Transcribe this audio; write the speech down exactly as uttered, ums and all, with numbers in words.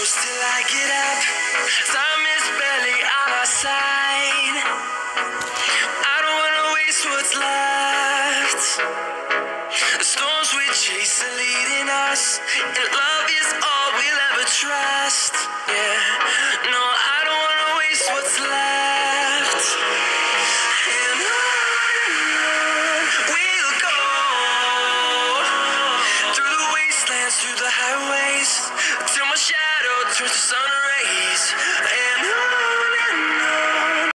close till I get up. Time is barely on our side. I don't wanna waste what's left. The storms we chase are leading us